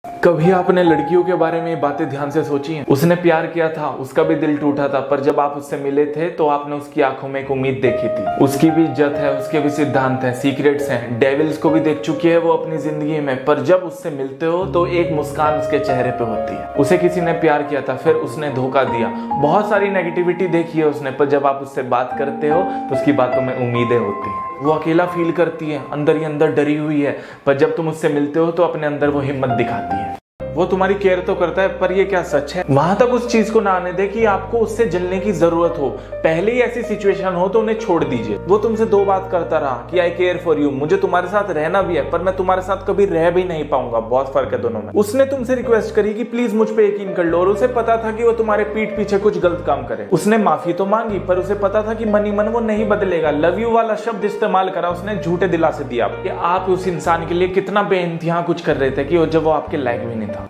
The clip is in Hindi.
कभी आपने लड़कियों के बारे में ये बातें ध्यान से सोची हैं? उसने प्यार किया था, उसका भी दिल टूटा था, पर जब आप उससे मिले थे तो आपने उसकी आंखों में एक उम्मीद देखी थी। उसकी भी इज्जत है, उसके भी सिद्धांत हैं, सीक्रेट्स हैं, डेविल्स को भी देख चुकी है वो अपनी जिंदगी में, पर जब उससे मिलते हो तो एक मुस्कान उसके चेहरे पे होती है। उसे किसी ने प्यार किया था, फिर उसने धोखा दिया, बहुत सारी नेगेटिविटी देखी है उसने, पर जब आप उससे बात करते हो तो उसकी बातों में उम्मीदें होती हैं। वो अकेला फील करती है, अंदर ही अंदर डरी हुई है, पर जब तुम उससे मिलते हो तो अपने अंदर वो हिम्मत दिखाती है। वो तुम्हारी केयर तो करता है, पर ये क्या सच है? वहां तक उस चीज को ना आने दे कि आपको उससे जलने की जरूरत हो। पहले ही ऐसी सिचुएशन हो तो उन्हें छोड़ दीजिए। वो तुमसे दो बात करता रहा कि आई केयर फॉर यू, मुझे तुम्हारे साथ रहना भी है, पर मैं तुम्हारे साथ कभी रह भी नहीं पाऊंगा, बहुत फर्क है दोनों में। उसने तुमसे रिक्वेस्ट करी कि प्लीज मुझ पे यकीन कर लो, और उसे पता था कि वो तुम्हारे पीठ पीछे कुछ गलत काम करे। उसने माफी तो मांगी, पर उसे पता था कि मन ही मन वो नहीं बदलेगा। लव यू वाला शब्द इस्तेमाल करा उसने, झूठे दिलासे दिया। आप उस इंसान के लिए कितना बेइंतहा कुछ कर रहे थे कि जब वो आपके लायक भी नहीं था।